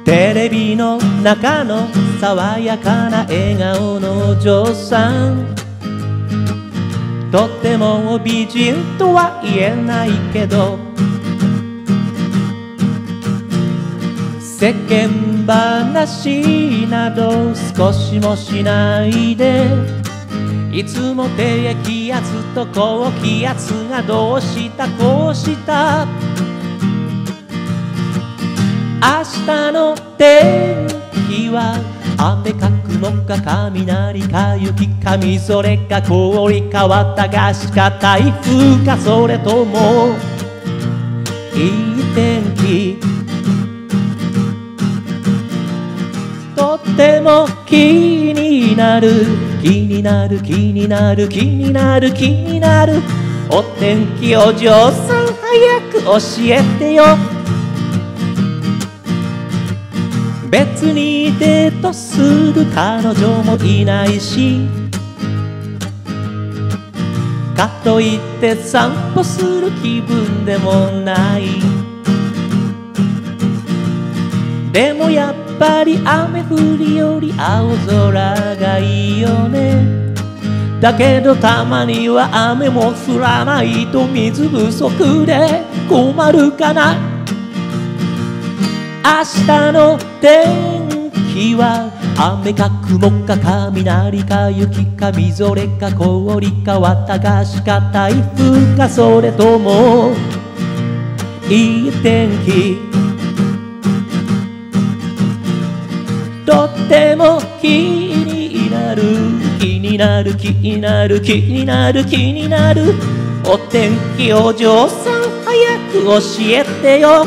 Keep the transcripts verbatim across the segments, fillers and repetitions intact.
テレビの中の爽やかな笑顔のお嬢さん、とっても美人とは言えないけど、世間話など少しもしないで、いつも低気圧と高気圧がどうしたこうした、明日の天気は雨か雲か雷か雪かみぞれか氷か綿菓子か台風か、それともいい天気。とっても気になる気になる気になる気になる気になる、お天気お嬢さん早く教えてよ。別にデートする彼女もいないし、かといって散歩する気分でもない。でもやっぱり雨降りより青空がいいよね。だけどたまには雨も降らないと水不足で困るかな。明日の天気は雨か雲か雷か雪かみぞれか氷か綿菓子か台風か、それともいい天気。とっても気になる気になる気になる気になる気になる、お天気お嬢さん早く教えてよ。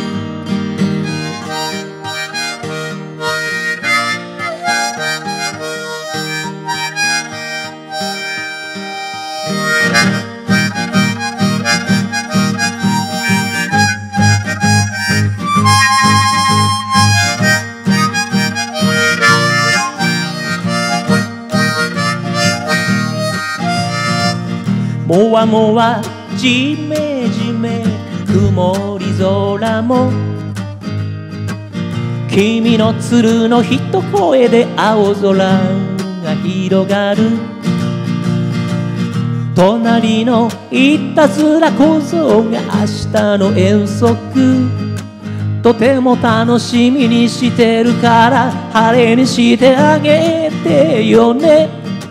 もわもわじめじめ曇り空も、君の鶴の一声で青空が広がる。隣のいたずら小僧が明日の遠足とても楽しみにしてるから、晴れにしてあげてよね。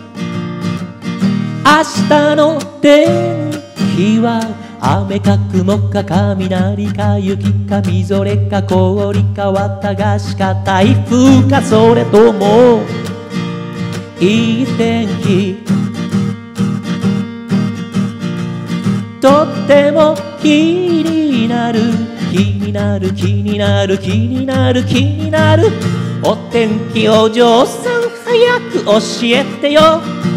明日の天気は雨か雲か雷か雪かみぞれか氷か綿菓子か台風か、それともいい天気。とっても気になる気になる気になる気になる気になる、お天気お嬢さん早く教えてよ。